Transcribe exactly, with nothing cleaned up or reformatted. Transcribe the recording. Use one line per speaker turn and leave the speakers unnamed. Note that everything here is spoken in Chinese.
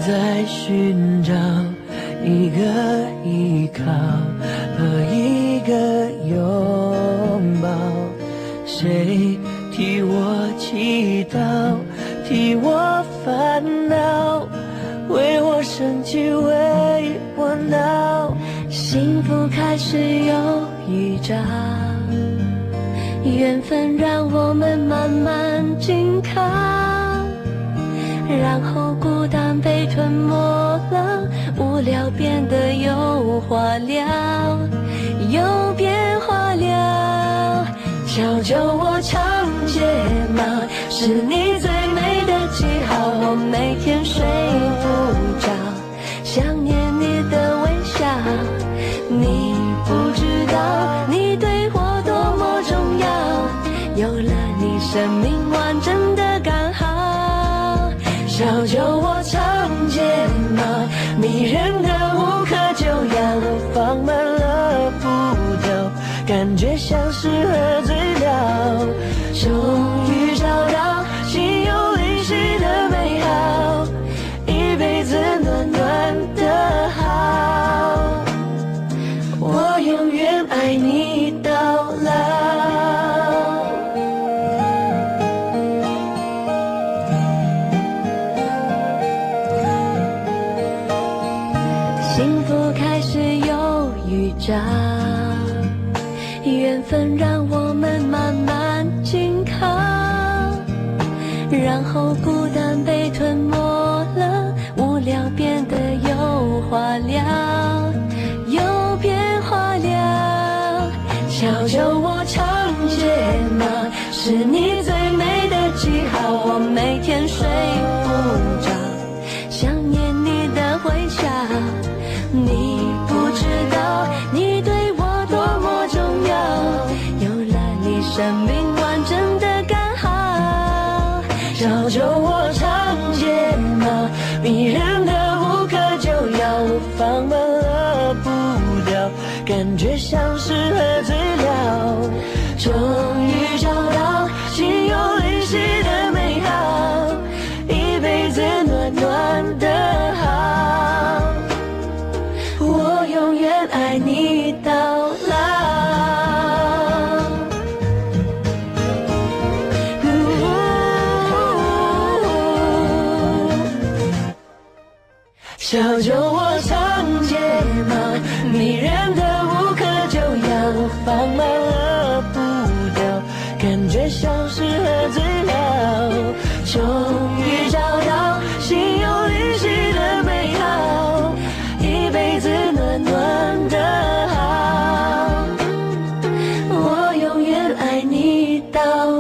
在寻找一个依靠和一个拥抱，谁替我祈祷，替我烦恼，为我生气，为我闹。幸福开始有预兆，缘分让我们慢慢紧靠，然后孤单被吞没了，无聊变得有话聊，有变化了。悄悄我唱睫毛，是你最美的记号，我每天睡不着，想念你的微笑。你不知道你对我多么重要，有了你生命完整的刚好。小酒窝长睫毛，迷人的无可救药，放慢了步调，感觉像是喝醉了。终于找到心有灵犀的美好，一辈子暖暖的好，我永远爱你到老。幸福开始有预兆，缘分让我们慢慢紧靠，然后孤单被吞没了，无聊变得有话聊，有变化了。小酒窝长睫毛，是你最美的记号，我每天睡不着，想念你的微笑。你不知道你对我多么重要，有了你生命完整的刚好。小酒窝长睫毛，迷人的无可救药，放慢了步调，感觉像是喝醉了。终于找到心有灵犀的美好，一辈子暖暖的好，我永远爱你到老。小酒窝长睫毛，迷人的无可救药，放慢了步调，感觉像是喝醉了。终于找到心有灵犀的美好，一辈子暖暖的好，我永远爱你到